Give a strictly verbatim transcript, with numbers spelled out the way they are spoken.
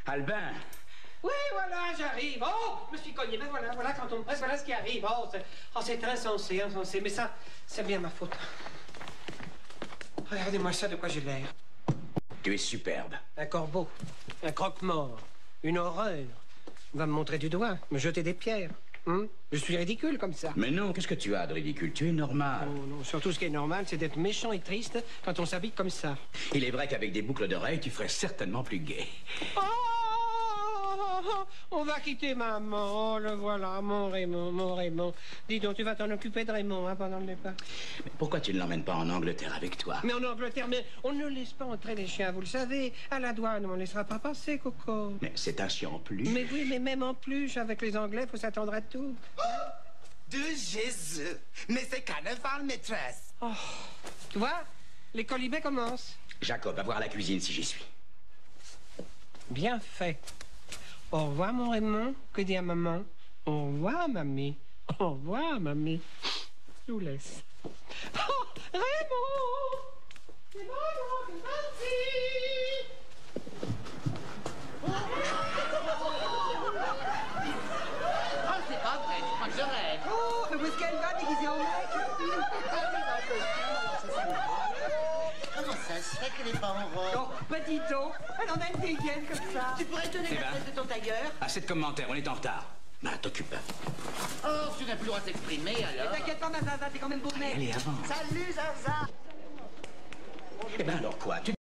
Albin. Oui, voilà, j'arrive. Oh, je me suis cogné. Ben voilà, voilà, quand on me presse, voilà ce qui arrive. Oh, c'est oh, c'est insensé, insensé. Mais ça, c'est bien ma faute. Regardez-moi ça, de quoi j'ai l'air. Tu es superbe. Un corbeau, un croque-mort, une horreur. On va me montrer du doigt, me jeter des pierres. Hum? Je suis ridicule comme ça. Mais non, qu'est-ce que tu as de ridicule? Tu es normal. Oh non, surtout ce qui est normal, c'est d'être méchant et triste quand on s'habille comme ça. Il est vrai qu'avec des boucles d'oreilles, tu ferais certainement plus gai. Oh! On va quitter maman. Oh, le voilà, mon Raymond, mon Raymond. Dis donc, tu vas t'en occuper de Raymond hein, pendant le départ. Mais pourquoi tu ne l'emmènes pas en Angleterre avec toi? Mais en Angleterre, mais on ne laisse pas entrer les chiens, vous le savez. À la douane, on ne laissera pas passer, Coco. Mais c'est un chien en plus. Mais oui, mais même en plus, avec les Anglais, faut s'attendre à tout. Oh, de Jésus! Mais c'est carnaval, maîtresse! Oh, tu vois, les colibets commencent. Jacob, va voir à la cuisine si j'y suis. Bien fait. Au revoir, mon Raymond. Que dit à maman? Au revoir, mamie. Au revoir, mamie. Je vous laisse. Oh, Raymond! C'est bon, c'est parti! Oh, c'est pas vrai, je crois que je rêve. Oh, mais où est-ce qu'elle va déguisée en mec? Comment ça se fait qu'elle est pas en robe? Oh, bah dis donc, elle en a une dégaine comme ça. Tu pourrais tenir Eh la ben. tête de ton tailleur? Assez de commentaires, on est en retard. Bah, t'occupe. Oh, tu n'as plus le droit de t'exprimer, alors? T'inquiète pas, ma Zaza, t'es quand même beau mec. Allez, avance. Salut, Zaza. Eh ben alors quoi? Tu